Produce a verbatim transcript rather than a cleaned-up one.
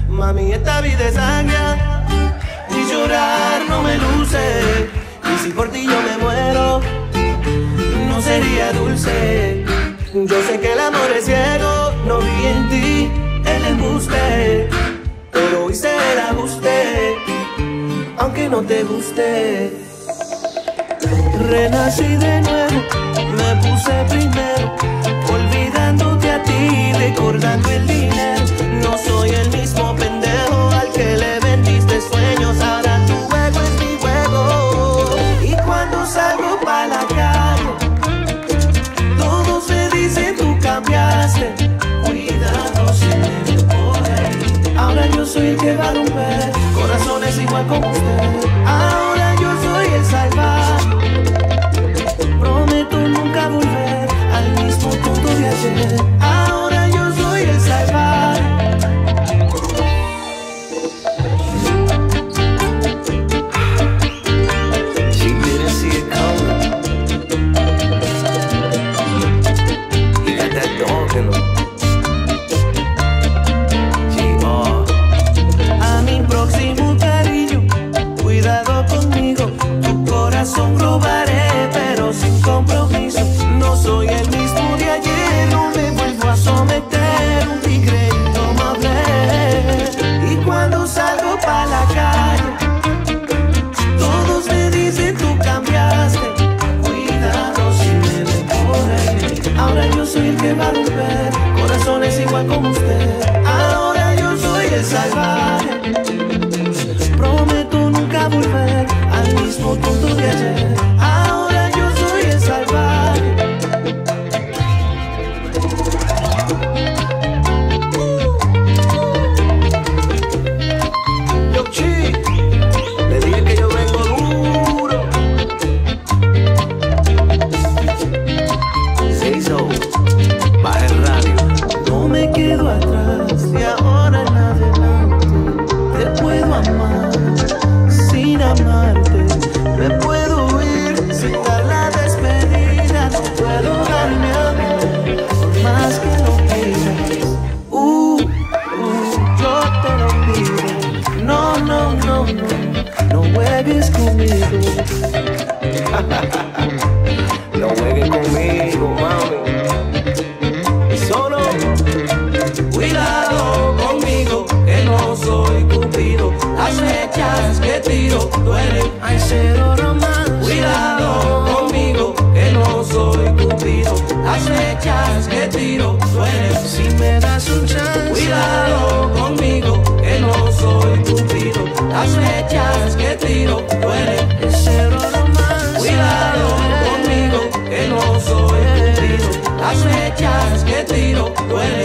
Mami, esta vida es agria y llorar no me luce. Y si por ti yo me muero, no sería dulce. Yo sé que el amor es ciego, no vi en ti el embuste, pero hice el ajuste, aunque no te guste. Renací de nuevo, me puse primero, olvidándote a ti, recordando el dinero. No soy el mismo pendejo al que le vendiste sueños, ahora tu juego es mi juego. Y cuando salgo pa' la calle, todos me dicen tú cambiaste. Cuidado si me ven por ahí. Ahora yo soy el que va a romper corazones igual como usted. Ahora yo soy el salvaje. Prometo nunca volver al mismo punto de ayer. Ahora yo soy el salvaje. She didn't see it coming. He got that dog in him. G R. A mi próximo cariño, cuidado conmigo. Tu corazón robaré, pero sin compromiso. No soy el mismo de ayer, no me vuelvo a someter. Un tigre indomable. Y cuando salgo pa' la calle, todos me dicen tú cambiaste. Cuidado si me ven por ahí. Ahora yo soy el que va a romper corazones igual como usted. Ahora yo soy el salvaje. Prometo nunca volver al mismo punto de ayer. Ahora yo soy el salvaje. Yo chi, le dije que yo vengo duro. Se hizo, baja el radio. No me quedo atrás de ahora en adelante. Te puedo amar sin amarte. Me puedo ir sin dar la despedida. No puedo dar mi amor por más que lo pidas. Uh, uh, yo te lo pido. No, no, no, no, no juegues conmigo. No juegues conmigo, mami. Solo cuidado conmigo, que no soy cupido. Las flechas que tiro duelen, hay cero romance. Cuidado conmigo, que no soy cupido. Las flechas que tiro duelen. Si me das un chance. Cuidado conmigo, que no soy cupido. Las flechas que tiro duelen, hay cero romance. Cuidado conmigo, que no soy cupido. Las flechas que tiro duelen.